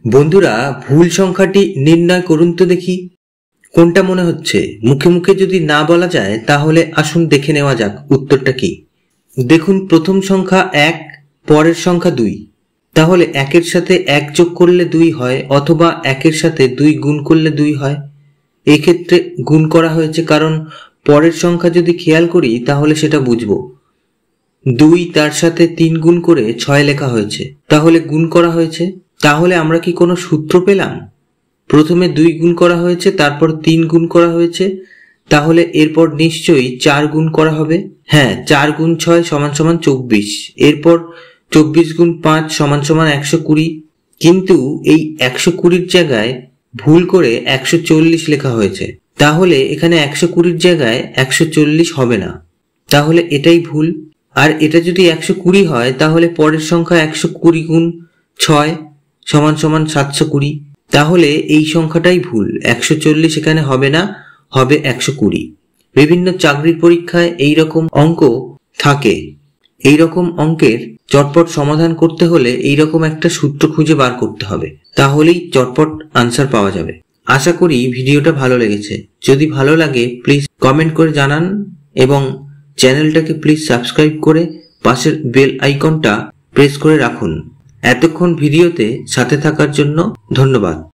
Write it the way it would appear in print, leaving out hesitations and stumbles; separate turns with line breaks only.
বন্ধুরা, ভুল সংখ্যাটি নির্ণয় করুন তো দেখি। কোনটা মনে হচ্ছে? মুখে মুখে যদি না বলা যায় তাহলে আসুন দেখে নেওয়া যাক উত্তরটা কি। দেখুন, প্রথম সংখ্যা 1, পরের সংখ্যা 2। তাহলে 1-এর সাথে 1 যোগ করলে 2 হয়, অথবা 1-এর সাথে 2 গুণ করলে 2 হয়। এই ক্ষেত্রে গুণ করা হয়েছে, কারণ পরের সংখ্যা যদি খেয়াল করি তাহলে সেটা বুঝবো। 2 তার সাথে 3 গুণ করে 6 লেখা হয়েছে, তাহলে গুণ করা হয়েছে। তাহলে আমরা কি কোনো সূত্র পেলাম? প্রথমে 2 গুণ করা হয়েছে, তারপর 3 গুণ করা হয়েছে, তাহলে এরপর নিশ্চয়ই 4 গুণ করা হবে। হ্যাঁ, 4 গুণ 6 সমান সমান 24। এরপর 24 গুণ 5 সমান সমান 120। কিন্তু এই 120-র জায়গায় ভুল করে 140 লেখা হয়েছে, তাহলে এখানে 120-র জায়গায় 140 হবে না, তাহলে এটাই ভুল। আর এটা যদি 120 হয় তাহলে পরের সংখ্যা 120 গুণ 6 সমান সমান 720। তাহলে এই সংখ্যাটাই ভুল, 140 এখানে হবে না, হবে 120। বিভিন্ন চাকরির পরীক্ষায় এইরকম অঙ্ক থাকে। এইরকম অঙ্কের চটপট সমাধান করতে হলে এইরকম একটা সূত্র খুঁজে বার করতে হবে, তাহলেই চটপট আনসার পাওয়া যাবে। আশা করি ভিডিওটা ভালো লেগেছে। যদি ভালো লাগে প্লিজ কমেন্ট করে জানান এবং চ্যানেলটাকে প্লিজ সাবস্ক্রাইব করে পাশের বেল আইকনটা প্রেস করে রাখুন। এতক্ষণ ভিডিওতে সাথে থাকার জন্য ধন্যবাদ।